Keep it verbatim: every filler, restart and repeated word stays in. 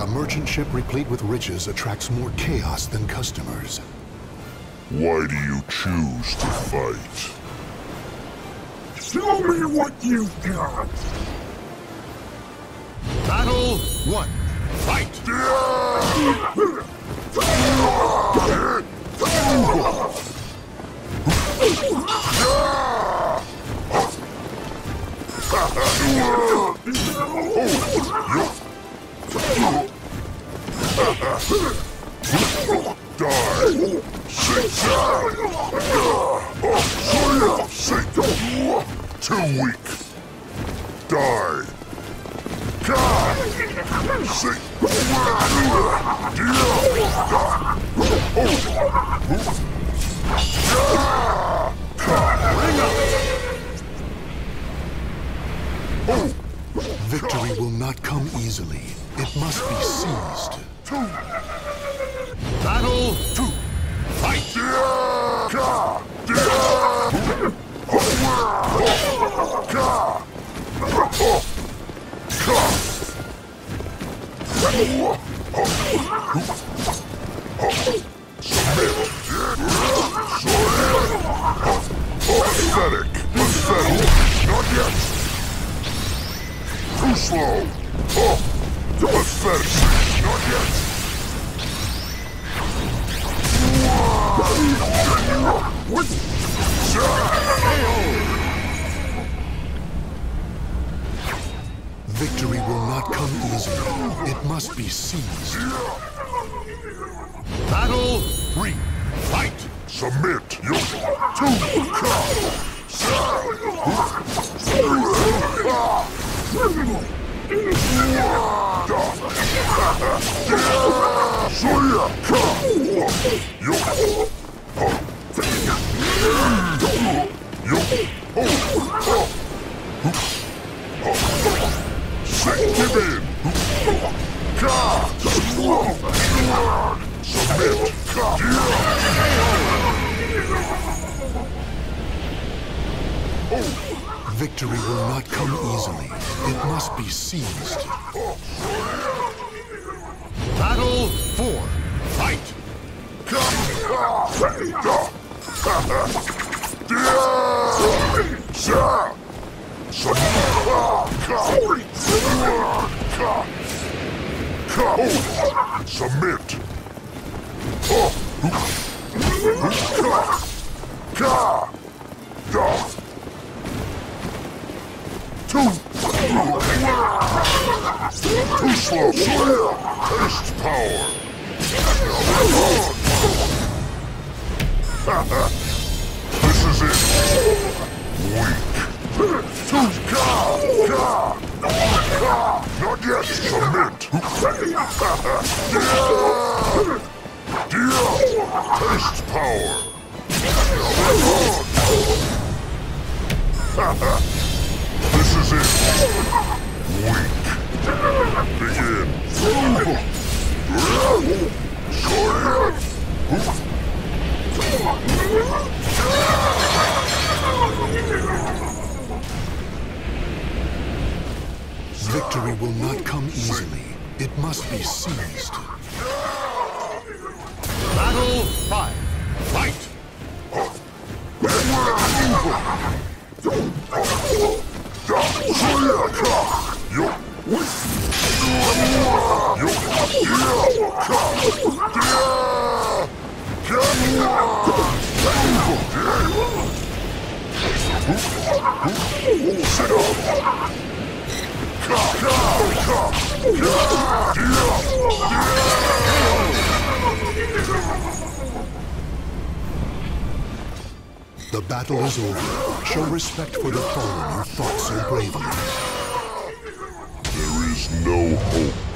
merchant ship replete with riches attracts more chaos than customers. Why do you choose to fight? Show me what you've got! Battle one. Fight! Die! Too weak! Die! God! Sink! Victory will not come easily. It must be seized. Battle two. Fight! Pathetic! Pathetic! Not yet! Too slow! Oh! Pathetic! Not yet! Victory will not come easily. It must be seized. Battle three. Fight! Submit! You two! Give in! Submit! Victory will not come easily. It must be seized. Battle four. Fight! Submit! Too Too slow! Taste power! This is it! Weak! Too Not yet! Submit! Deal! Taste power! This is it! Weak! Begin! Victory will not come easily. It must be seized. Battle five. Fight! Sit up! The battle is over. Show respect for the fallen you fought so bravely. There is no hope.